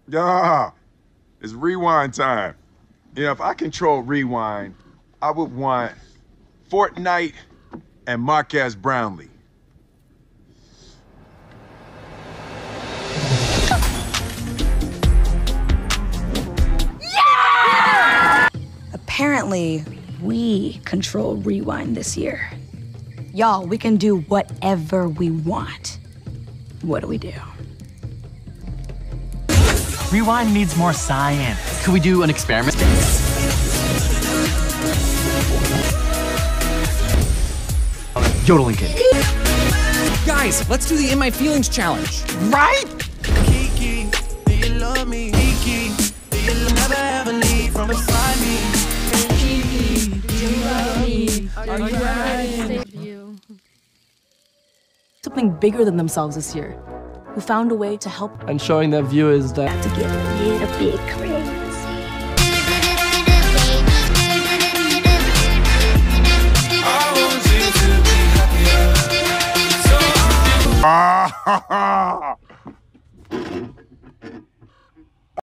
Yeah, it's rewind time. Yeah, if I control rewind, I would want Fortnite and Marquez Brownlee. Yeah! Apparently, we control rewind this year. Y'all, we can do whatever we want. What do we do? Rewind needs more science. Could we do an experiment? Yodeling kid. Guys, let's do the In My Feelings challenge. Right? Kiki, do you love me? Kiki, do you never ever leave from beside me? Kiki, do you love me? Are you riding? Something bigger than themselves this year, who found a way to help and showing their viewers that to get a little bit crazy. I want you to be happier. So